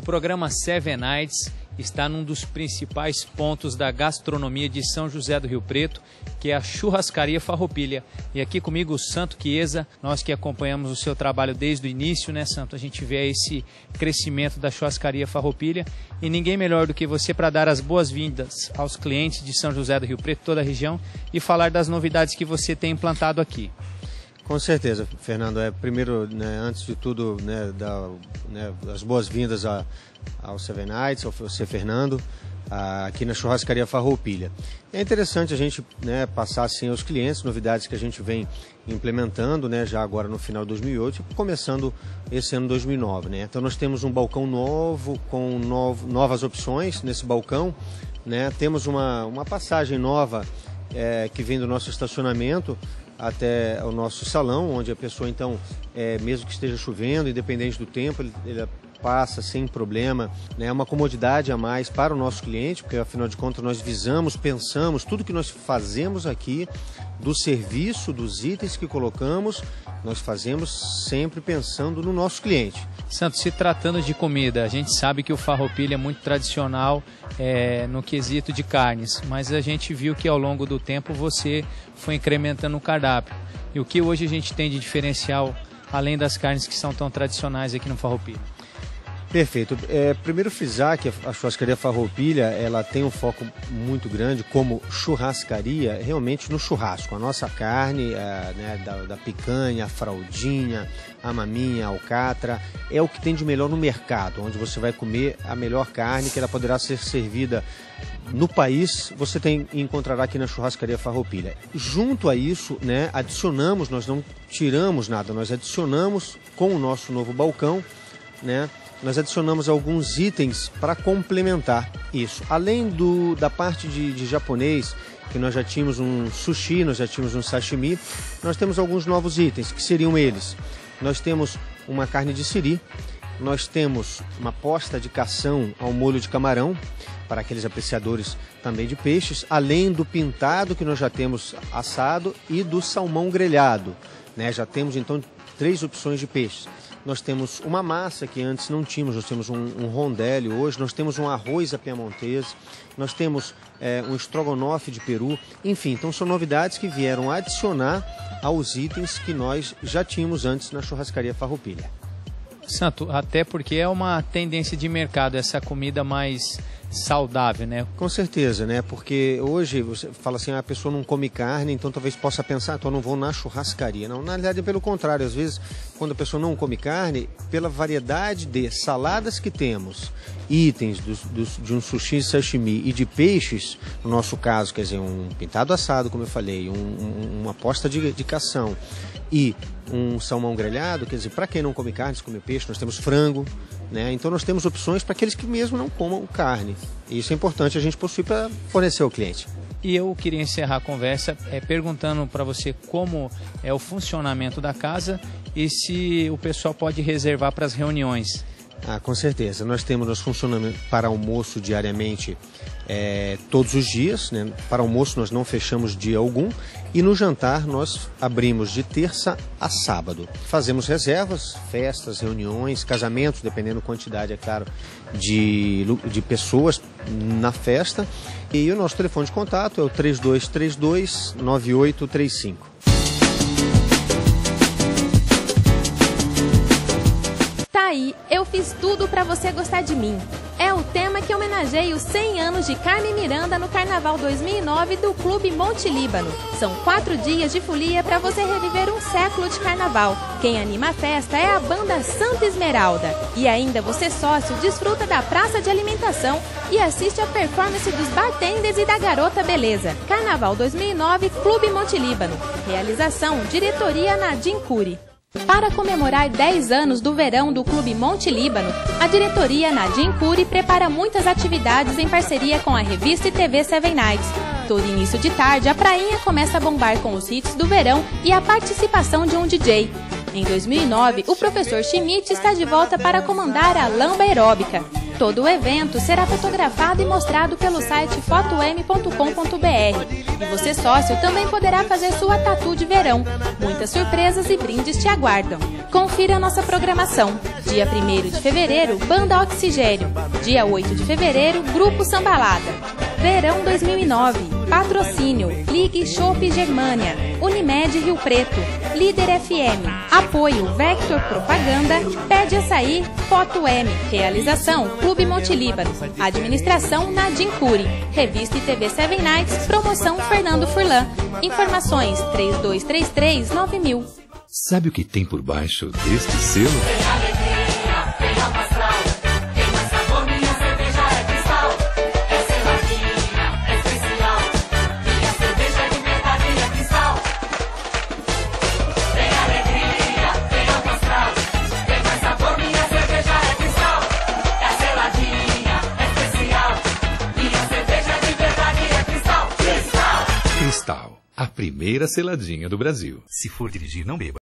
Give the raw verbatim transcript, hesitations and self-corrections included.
programa Seven Nights está num dos principais pontos da gastronomia de São José do Rio Preto, que é a Churrascaria Farroupilha. E aqui comigo o Santo Chiesa, nós que acompanhamos o seu trabalho desde o início, né, Santo? A gente vê esse crescimento da Churrascaria Farroupilha e ninguém melhor do que você para dar as boas-vindas aos clientes de São José do Rio Preto, toda a região, e falar das novidades que você tem implantado aqui. Com certeza, Fernando. É, primeiro, né, antes de tudo, né, dar, né, as boas-vindas a, ao Seven Nights, ao você, Fernando, a, aqui na Churrascaria Farroupilha. É interessante a gente, né, passar assim aos clientes novidades que a gente vem implementando, né, já agora no final de dois mil e oito e começando esse ano dois mil e nove. Né? Então nós temos um balcão novo, com novo, novas opções nesse balcão. Né? Temos uma, uma passagem nova é, que vem do nosso estacionamento até o nosso salão, onde a pessoa, então, é, mesmo que esteja chovendo, independente do tempo, ele, ele passa sem problema. É, né? Uma comodidade a mais para o nosso cliente, porque afinal de contas nós visamos, pensamos, tudo que nós fazemos aqui, do serviço, dos itens que colocamos, nós fazemos sempre pensando no nosso cliente. Santos, se tratando de comida, a gente sabe que o Farroupilha é muito tradicional é, no quesito de carnes, mas a gente viu que ao longo do tempo você foi incrementando o cardápio. E o que hoje a gente tem de diferencial, além das carnes que são tão tradicionais aqui no Farroupilha? Perfeito. É, primeiro frisar que a Churrascaria Farroupilha, ela tem um foco muito grande como churrascaria, realmente no churrasco. A nossa carne, a, né, da, da picanha, a fraldinha, a maminha, a alcatra, é o que tem de melhor no mercado, onde você vai comer a melhor carne, que ela poderá ser servida no país, você tem encontrará aqui na Churrascaria Farroupilha. Junto a isso, né, adicionamos, nós não tiramos nada, nós adicionamos com o nosso novo balcão, né, nós adicionamos alguns itens para complementar isso. Além do, da parte de, de japonês, que nós já tínhamos um sushi, nós já tínhamos um sashimi, nós temos alguns novos itens, que seriam eles. Nós temos uma carne de siri, nós temos uma posta de cação ao molho de camarão, para aqueles apreciadores também de peixes, além do pintado que nós já temos assado e do salmão grelhado. Né? Já temos então três opções de peixes. Nós temos uma massa que antes não tínhamos, nós temos um, um rondelli hoje, nós temos um arroz à piamontese, nós temos é, um estrogonofe de peru, enfim, então são novidades que vieram adicionar aos itens que nós já tínhamos antes na Churrascaria Farroupilha. Santo, até porque é uma tendência de mercado essa comida mais saudável, né? Com certeza, né? Porque hoje você fala assim, ah, a pessoa não come carne, então talvez possa pensar, então eu não vou na churrascaria. Não, na realidade é pelo contrário, às vezes quando a pessoa não come carne, pela variedade de saladas que temos, itens dos, dos, de um sushi, sashimi e de peixes, no nosso caso, quer dizer, um pintado assado, como eu falei, um, um, uma posta de, de cação e um salmão grelhado, quer dizer, para quem não come carne, se come peixe, nós temos frango, né? Então nós temos opções para aqueles que mesmo não comam carne. E isso é importante a gente possuir para fornecer ao cliente. E eu queria encerrar a conversa é, perguntando para você como é o funcionamento da casa e se o pessoal pode reservar para as reuniões. Ah, com certeza. Nós temos, nós funcionamos para almoço diariamente é, todos os dias, né? Para almoço nós não fechamos dia algum e no jantar nós abrimos de terça a sábado. Fazemos reservas, festas, reuniões, casamentos, dependendo da quantidade, é claro, de, de pessoas na festa. E o nosso telefone de contato é o três dois três dois, nove oito três cinco. Aí, eu fiz tudo pra você gostar de mim. É o tema que homenageia os cem anos de Carmen Miranda no Carnaval dois mil e nove do Clube Monte Líbano. São quatro dias de folia pra você reviver um século de carnaval. Quem anima a festa é a banda Santa Esmeralda. E ainda você sócio desfruta da praça de alimentação e assiste a performance dos bartenders e da Garota Beleza. Carnaval dois mil e nove, Clube Monte Líbano. Realização, Diretoria Nadim Cury. Para comemorar dez anos do verão do Clube Monte Líbano, a diretoria Nadim Cury prepara muitas atividades em parceria com a revista e T V Seven Nights. Todo início de tarde, a prainha começa a bombar com os hits do verão e a participação de um D J. Em dois mil e nove, o professor Schmidt está de volta para comandar a Lamba Aeróbica. Todo o evento será fotografado e mostrado pelo site foto m ponto com ponto b r. E você, sócio, também poderá fazer sua tatu de verão. Muitas surpresas e brindes te aguardam. Confira a nossa programação. Dia primeiro de fevereiro, Banda Oxigênio. Dia oito de fevereiro, Grupo Sambalada. Verão dois mil e nove. Patrocínio: Ligue Chopp Germânia, Unimed Rio Preto, Líder F M. Apoio: Vector Propaganda, Pede Açaí, Foto M. Realização: Clube Monte Líbano. Administração: Nadim Curi. Revista e T V Seven Nights. Promoção: Fernando Furlan. Informações: três dois três três nove mil. Sabe o que tem por baixo deste selo? Cristal, a primeira seladinha do Brasil. Se for dirigir, não beba.